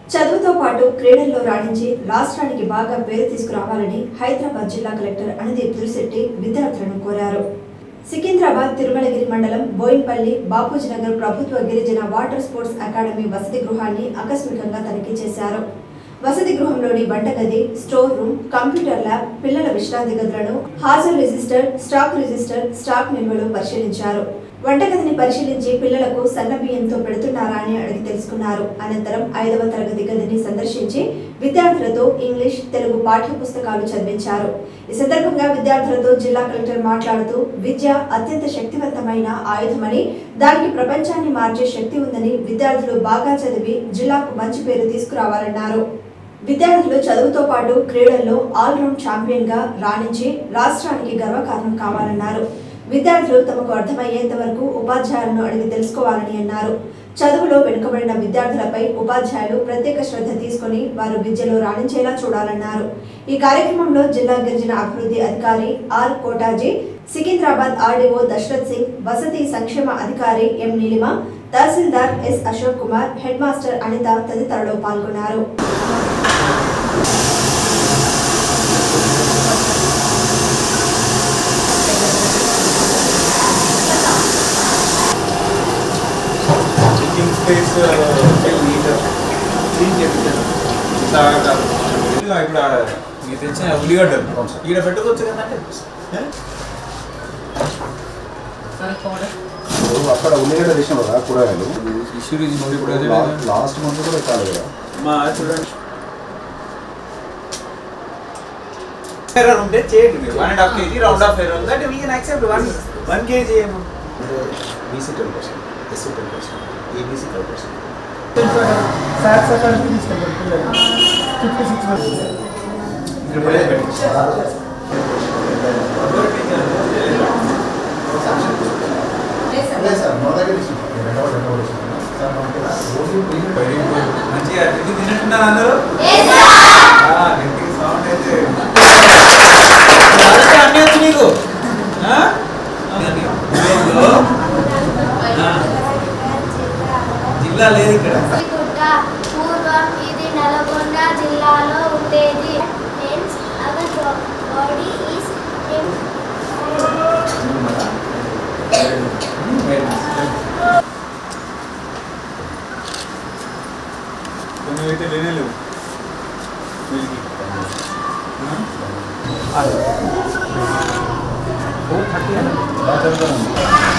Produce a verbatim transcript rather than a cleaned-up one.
చదువుతో పాటు క్రీడల్లో రాణించి రాష్ట్రానికి బాగా పేరు తీసుకురావాలని హైదరాబాద్ జిల్లా కలెక్టర్ అనుదీప్ దురిశెట్టి విద్యార్థులను కోరారు. సికింద్రాబాద్ తిరుమలగిరి మండలం బోయిన్పల్లి బాపూజీనగర్ ప్రభుత్వ గిరిజన వాటర్ స్పోర్ట్స్ అకాడమీ వసతి గృహాన్ని ఆకస్మికంగా తనిఖీ చేశారు. వసతి గృహంలోని వంటగది, స్టోర్ రూమ్, కంప్యూటర్ ల్యాబ్, పిల్లల విశ్రాంతి గదులను హాజరు రిజిస్టర్, స్టాక్ రిజిస్టర్, స్టాక్ నిల్వలు పరిశీలించారు. వంటగదిని పరిశీలించి పిల్లలకు సన్నబియ్యంతో పెడుతున్నారా అని అడిగి తెలుసుకున్నారు. అనంతరం ఐదవ తరగతి గదిని సందర్శించి విద్యార్థులతో ఇంగ్లీష్, తెలుగు పాఠ్య పుస్తకాలు చదివించారు. ఈ సందర్భంగా విద్యార్థులతో జిల్లా కలెక్టర్ మాట్లాడుతూ విద్య అత్యంత శక్తివంతమైన ఆయుధమని, దానికి ప్రపంచాన్ని మార్చే శక్తి ఉందని, విద్యార్థులు బాగా చదివి జిల్లాకు మంచి పేరు తీసుకురావాలన్నారు. విద్యార్థులు చదువుతో పాటు క్రీడల్లో ఆల్రౌండ్ ఛాంపియన్ గా రాణించి రాష్ట్రానికి గర్వకారణం కావాలన్నారు. విద్యార్థులు తమకు అర్థమయ్యేంత వరకు ఉపాధ్యాయులను అడిగి తెలుసుకోవాలని అన్నారు. చదువులో వెనుకబడిన విద్యార్థులపై ఉపాధ్యాయులు ప్రత్యేక శ్రద్ధ తీసుకుని వారు విద్యలో రాణించేలా చూడాలన్నారు. ఈ కార్యక్రమంలో జిల్లా గిరిజన అభివృద్ధి అధికారి ఆర్ కోటాజీ, సికింద్రాబాద్ ఆర్డీఓ దశరథ్ సింగ్, వసతి సంక్షేమ అధికారి ఎం నీలిమ, తహసీల్దార్ S Ashok Kumar, head master Anitha తదితరులు పాల్గొన్నారు. Space still need a clean temperature. ఇప్పుడు మీకు తెచ్చిన ఉల్లిగడ్డలు ఈడ పెట్టుకోవచ్చు కదంటే అక్కడ ఉల్లిగడ్డ విషయం కదా కూరగాయలు ఇష్యూ రీజన్ కూడా లాస్ట్ మంత్ కూడా చాలు కదా మా చూడండి ఎర్రర్ ఉంటే చేయండి one and half KG round off error that we can accept one one KG ఏమో BC ten percent SC ten percent ABC five percent sir sir తీసుకెళ్ళి ఫిఫ్టీ సిక్స్ పర్సెంట్ మంచిగా తింటున్నారు అందరూ సౌండ్ అయితే అన్నీ వచ్చి నీకు జిల్లా లేదు ఇక్కడ పూర్వం ఇది నల్గొండ జిల్లాలో ఉండేది. కొన్ని అయితే లేనే లేవు ఫోర్ థర్టీ